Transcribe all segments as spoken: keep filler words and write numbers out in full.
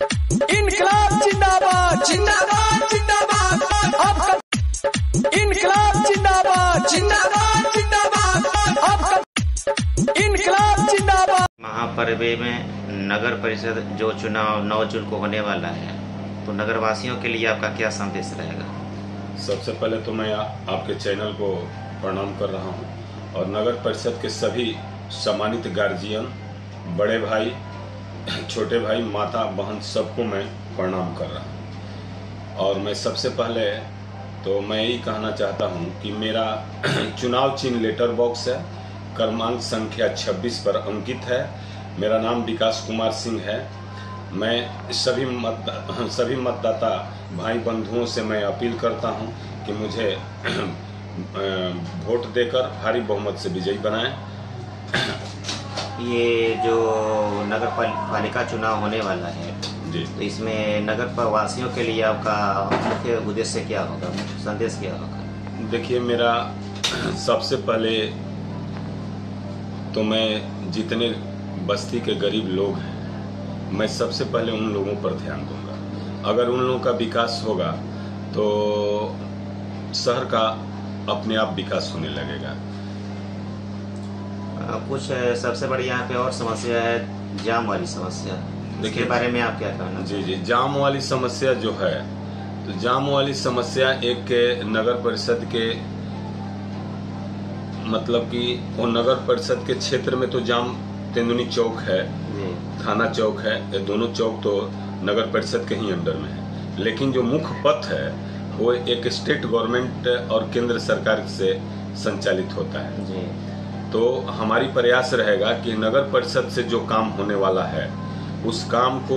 इनकलाब जिंदाबाद जिंदाबाद जिंदाबाद। आपका इनकलाब जिंदाबाद जिंदाबाद जिंदाबाद। आपका इनकलाब जिंदाबाद। महापर्व में नगर परिषद जो चुनाव नौ जून को होने वाला है, तो नगर वासियों के लिए आपका क्या संदेश रहेगा? सबसे पहले तो मैं आ, आपके चैनल को प्रणाम कर रहा हूं और नगर परिषद के सभी सम्मानित गार्जियन, बड़े भाई, छोटे भाई, माता, बहन, सबको मैं प्रणाम कर रहा हूं। और मैं सबसे पहले तो मैं यही कहना चाहता हूं कि मेरा चुनाव चिन्ह लेटर बॉक्स है, क्रमांक संख्या छब्बीस पर अंकित है। मेरा नाम विकास कुमार सिंह है। मैं सभी मत सभी मतदाता भाई बंधुओं से मैं अपील करता हूं कि मुझे वोट देकर भारी बहुमत से विजयी बनाएं। ये जो नगर पालिका चुनाव होने वाला है जी, तो इसमें नगर वासियों के लिए आपका मुख्य उद्देश्य क्या होगा, संदेश क्या होगा? देखिए, मेरा सबसे पहले तो मैं जितने बस्ती के गरीब लोग हैं, मैं सबसे पहले उन लोगों पर ध्यान दूंगा। अगर उन लोगों का विकास होगा तो शहर का अपने आप विकास होने लगेगा। कुछ सबसे बड़ी यहाँ पे और समस्या है जाम वाली समस्या, इसके बारे में आप क्या कहना? जी जी जाम वाली समस्या जो है, तो जाम वाली समस्या एक नगर परिषद के मतलब कि वो नगर परिषद के क्षेत्र में तो जाम तेंदुनी चौक है, थाना चौक है, ये दोनों चौक तो नगर परिषद के ही अंडर में है। लेकिन जो मुख्य पथ है वो एक स्टेट गवर्नमेंट और केंद्र सरकार से संचालित होता है जी। तो हमारी प्रयास रहेगा कि नगर परिषद से जो काम होने वाला है उस काम को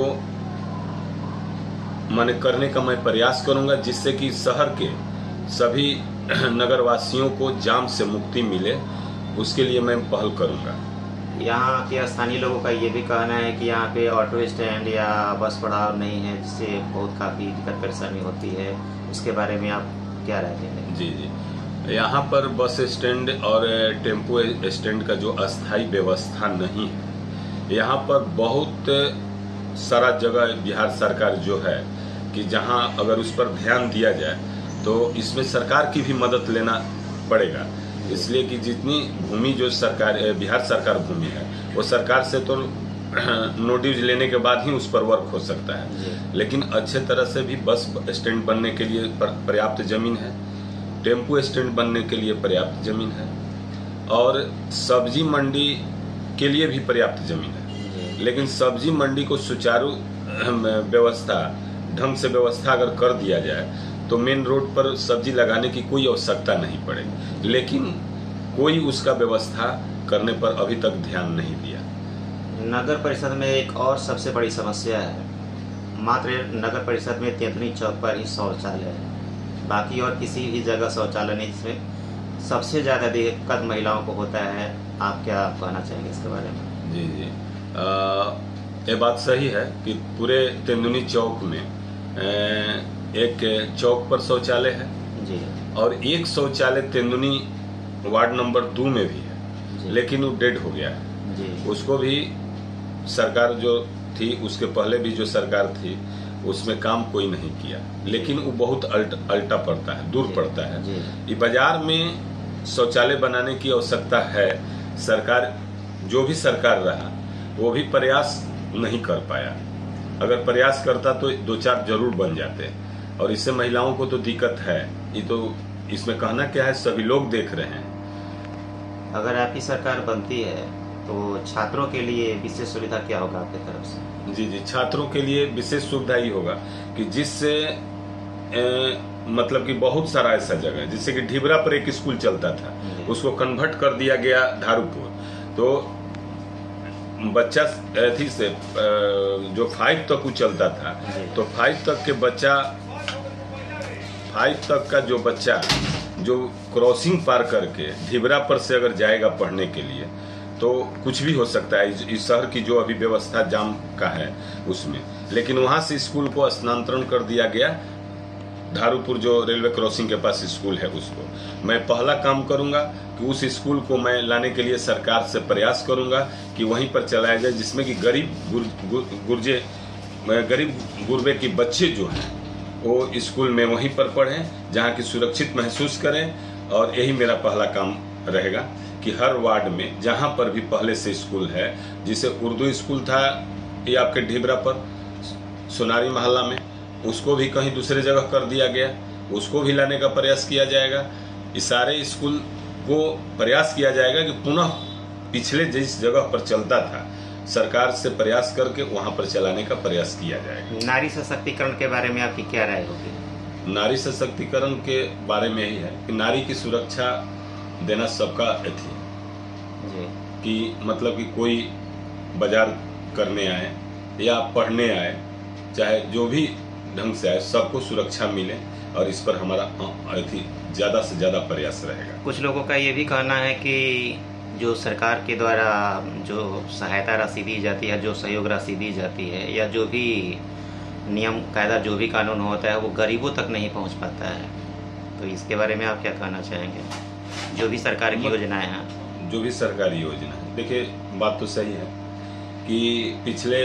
मैंने करने का मैं प्रयास करूंगा, जिससे कि शहर के सभी नगर वासियों को जाम से मुक्ति मिले। उसके लिए मैं पहल करूंगा। यहाँ के स्थानीय लोगों का ये भी कहना है कि यहाँ पे ऑटो स्टैंड या बस पड़ाव नहीं है, जिससे बहुत काफी दिक्कत परेशानी होती है। उसके बारे में आप क्या राय देंगे? जी जी यहाँ पर बस स्टैंड और टेम्पो स्टैंड का जो अस्थायी व्यवस्था नहीं है। यहाँ पर बहुत सारा जगह बिहार सरकार जो है कि जहाँ अगर उस पर ध्यान दिया जाए तो इसमें सरकार की भी मदद लेना पड़ेगा। इसलिए कि जितनी भूमि जो सरकार बिहार सरकार भूमि है वो सरकार से तो नोटिस लेने के बाद ही उस पर वर्क हो सकता है। लेकिन अच्छे तरह से भी बस स्टैंड बनने के लिए पर्याप्त जमीन है, टेम्पो स्टैंड बनने के लिए पर्याप्त जमीन है और सब्जी मंडी के लिए भी पर्याप्त जमीन है। लेकिन सब्जी मंडी को सुचारू व्यवस्था ढंग से व्यवस्था अगर कर दिया जाए तो मेन रोड पर सब्जी लगाने की कोई आवश्यकता नहीं पड़ेगी। लेकिन कोई उसका व्यवस्था करने पर अभी तक ध्यान नहीं दिया। नगर परिषद में एक और सबसे बड़ी समस्या है, मात्र नगर परिषद में तेतनी चौक पर ही शौचालय है, बाकी और किसी भी जगह शौचालय नहीं, जिसमें सबसे ज्यादा दिक्कत महिलाओं को होता है। आप क्या कहना चाहेंगे इसके बारे में? जी जी ये बात सही है कि पूरे तेंदुनी चौक में ए, एक चौक पर शौचालय है जी, और एक शौचालय तेंदुनी वार्ड नंबर दो में भी है, लेकिन वो डेड हो गया है जी। उसको भी सरकार जो थी, उसके पहले भी जो सरकार थी, उसमें काम कोई नहीं किया। लेकिन वो बहुत अल्ट, अल्टा पड़ता है, दूर पड़ता है। ये बाजार में शौचालय बनाने की आवश्यकता है। सरकार जो भी सरकार रहा वो भी प्रयास नहीं कर पाया। अगर प्रयास करता तो दो चार जरूर बन जाते। और इससे महिलाओं को तो दिक्कत है, ये तो इसमें कहना क्या है, सभी लोग देख रहे हैं। अगर आपकी सरकार बनती है तो छात्रों के लिए विशेष सुविधा क्या होगा आपकी तरफ से? जी जी छात्रों के लिए विशेष सुविधा ही होगा कि जिससे मतलब कि बहुत सारा ऐसा जगह है, जिससे कि ढिबरा पर एक स्कूल चलता था, उसको कन्वर्ट कर दिया गया धारूपुर। तो बच्चा थी से जो फाइव तक वो चलता था, तो फाइव तक के बच्चा फाइव तक का जो बच्चा जो क्रॉसिंग पार करके ढिबरा पर से अगर जाएगा पढ़ने के लिए तो कुछ भी हो सकता है इस शहर की जो अभी व्यवस्था जाम का है उसमें। लेकिन वहां से स्कूल को स्थानांतरण कर दिया गया धारूपुर जो रेलवे क्रॉसिंग के पास स्कूल है उसको। मैं पहला काम करूंगा कि उस स्कूल को मैं लाने के लिए सरकार से प्रयास करूंगा कि वहीं पर चलाया जाए, जिसमें कि गरीब गुर, गुर, गुर्जे गरीब गुरबे के बच्चे जो हैं वो स्कूल में वहीं पर पढ़ें जहाँ की सुरक्षित महसूस करें। और यही मेरा पहला काम रहेगा कि हर वार्ड में जहाँ पर भी पहले से स्कूल है, जिसे उर्दू स्कूल था ये आपके ढिबरा पर सोनारी मोहल्ला में, उसको भी कहीं दूसरे जगह कर दिया गया, उसको भी लाने का प्रयास किया जाएगा। इस सारे स्कूल को प्रयास किया जाएगा कि पुनः पिछले जिस जगह पर चलता था सरकार से प्रयास करके वहां पर चलाने का प्रयास किया जाएगा। नारी सशक्तिकरण के बारे में आपकी क्या राय होगी? नारी सशक्तिकरण के बारे में यही है कि नारी की सुरक्षा देना सबका अथी है कि मतलब कि कोई बाजार करने आए या पढ़ने आए, चाहे जो भी ढंग से आए, सबको सुरक्षा मिले और इस पर हमारा अथी ज्यादा से ज्यादा प्रयास रहेगा। कुछ लोगों का ये भी कहना है कि जो सरकार के द्वारा जो सहायता राशि दी जाती है, जो सहयोग राशि दी जाती है, या जो भी नियम कायदा जो भी कानून होता है वो गरीबों तक नहीं पहुंच पाता है, तो इसके बारे में आप क्या कहना चाहेंगे? जो भी सरकार की योजनाएं हैं, जो भी सरकारी योजना है, देखिए बात तो सही है कि पिछले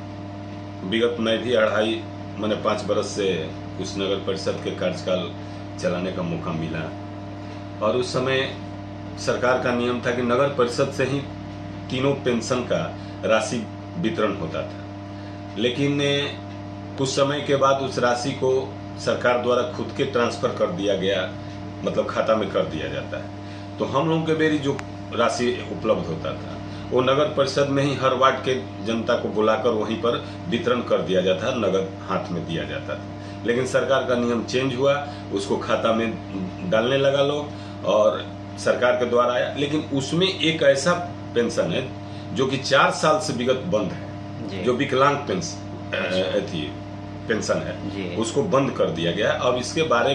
विगत में भी अढ़ाई मैंने पाँच बरस से उस नगर परिषद के कार्यकाल चलाने का मौका मिला और उस समय सरकार का नियम था कि नगर परिषद से ही तीनों पेंशन का राशि वितरण होता था। लेकिन कुछ समय के बाद उस राशि को सरकार द्वारा खुद के ट्रांसफर कर दिया गया, मतलब खाता में कर दिया जाता है। तो हम लोगों के बेरी जो राशि उपलब्ध होता था वो नगर परिषद में ही हर वार्ड के जनता को बुलाकर वहीं पर वितरण कर दिया जाता, नगद हाथ में दिया जाता था। लेकिन सरकार का नियम चेंज हुआ, उसको खाता में डालने लगा लोग और सरकार के द्वारा आया। लेकिन उसमें एक ऐसा पेंशन है जो कि चार साल से विगत बंद है, जो विकलांग पेंशन थी पेंशन है, उसको बंद कर दिया गया। अब इसके बारे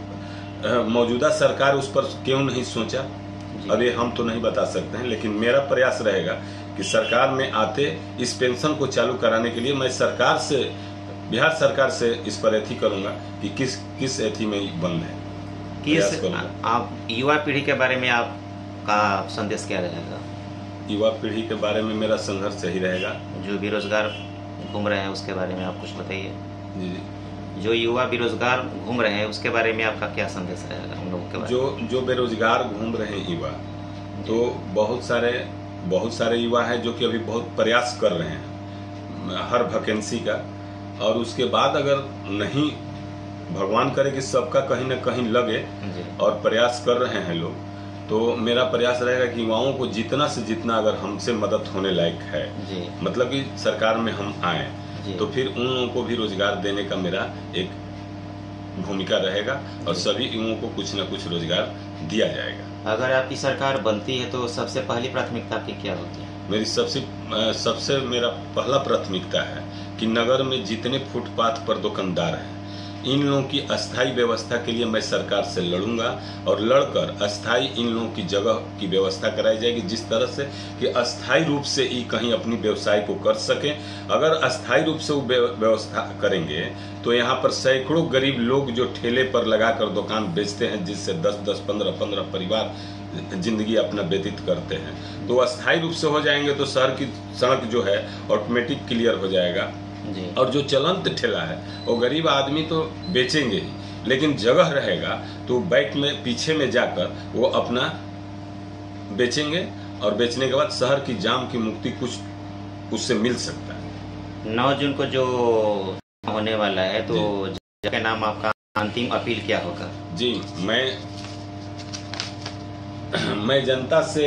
में मौजूदा सरकार उस पर क्यों नहीं सोचा, अब ये हम तो नहीं बता सकते हैं, लेकिन मेरा प्रयास रहेगा कि सरकार में आते इस पेंशन को चालू कराने के लिए मैं सरकार से, बिहार सरकार से इस पर एथी करूंगा कि किस किस एथी में बंद है। किस आप युवा पीढ़ी के बारे में आपका संदेश क्या रहेगा? युवा पीढ़ी के बारे में मेरा संघर्ष यही रहेगा, जो बेरोजगार घूम रहे हैं उसके बारे में आप कुछ बताइए। जी, जो युवा बेरोजगार घूम रहे हैं उसके बारे में आपका क्या संदेश रहेगा उन लोगों के बारे जो जो बेरोजगार घूम रहे हैं युवा, तो बहुत सारे बहुत सारे युवा हैं जो कि अभी बहुत प्रयास कर रहे हैं हर वैकेंसी का, और उसके बाद अगर नहीं, भगवान करे कि सबका कहीं ना कहीं लगे और प्रयास कर रहे हैं लोग, तो मेरा प्रयास रहेगा कि युवाओं को जितना से जितना अगर हमसे मदद होने लायक है, मतलब कि सरकार में हम आए, तो फिर उन लोगों को भी रोजगार देने का मेरा एक भूमिका रहेगा और सभी युवाओं को कुछ न कुछ रोजगार दिया जाएगा। अगर आपकी सरकार बनती है तो सबसे पहली प्राथमिकता आपकी क्या होती है? मेरी सबसे सबसे मेरा पहला प्राथमिकता है कि नगर में जितने फुटपाथ पर दुकानदार हैं इन लोगों की अस्थायी व्यवस्था के लिए मैं सरकार से लड़ूंगा और लड़कर अस्थायी इन लोगों की जगह की व्यवस्था कराई जाएगी, जिस तरह से कि अस्थायी रूप से ही कहीं अपनी व्यवसाय को कर सके। अगर अस्थायी रूप से वो व्यवस्था करेंगे तो यहाँ पर सैकड़ों गरीब लोग जो ठेले पर लगाकर दुकान बेचते हैं, जिससे दस दस पंद्रह पंद्रह परिवार जिंदगी अपना व्यतीत करते हैं, तो अस्थायी रूप से हो जाएंगे तो शहर की सड़क जो है ऑटोमेटिक क्लियर हो जाएगा। और जो चलंत ठेला है वो गरीब आदमी तो बेचेंगे ही, लेकिन जगह रहेगा तो बैक में पीछे में जाकर वो अपना बेचेंगे और बेचने के बाद शहर की जाम की मुक्ति कुछ उससे मिल सकता है। नौ जून को जो होने वाला है, तो के नाम आपका अंतिम अपील क्या होगा? जी, मैं मैं जनता से,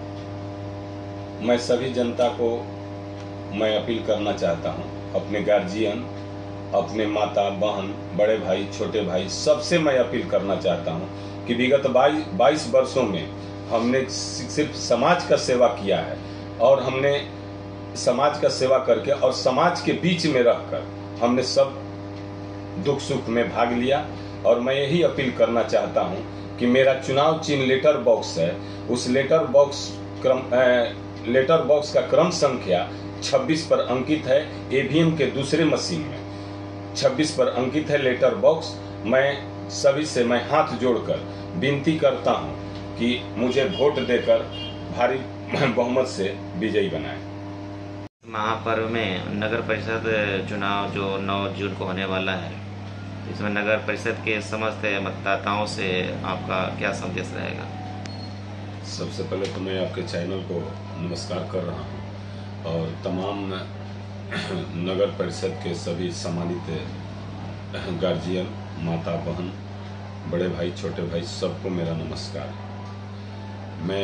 मैं सभी जनता को मैं अपील करना चाहता हूँ, अपने गार्जियन, अपने माता बहन, बड़े भाई, छोटे भाई, सबसे मैं अपील करना चाहता हूँ कि विगत बाईस वर्षों में हमने सिर्फ समाज का सेवा किया है और हमने समाज का सेवा करके और समाज के बीच में रहकर हमने सब दुख सुख में भाग लिया। और मैं यही अपील करना चाहता हूँ कि मेरा चुनाव चिन्ह लेटर बॉक्स है, उस लेटर बॉक्स क्रम ए, लेटर बॉक्स का क्रम संख्या छब्बीस पर अंकित है, ईवीएम के दूसरे मशीन में छब्बीस पर अंकित है लेटर बॉक्स। मैं सभी से मैं हाथ जोड़कर विनती करता हूं कि मुझे वोट देकर भारी बहुमत से विजयी बनाएं। महापर्व में नगर परिषद चुनाव जो नौ जून को होने वाला है, इसमें नगर परिषद के समस्त मतदाताओं से आपका क्या संदेश रहेगा? सबसे पहले तो मैं आपके चैनल को नमस्कार कर रहा हूं और तमाम नगर परिषद के सभी सम्मानित गार्जियन, माता, बहन, बड़े भाई, छोटे भाई, सबको मेरा नमस्कार। मैं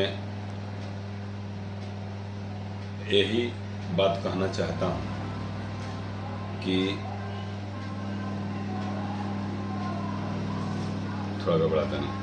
यही बात कहना चाहता हूं कि थोड़ा गड़बड़ाता नहीं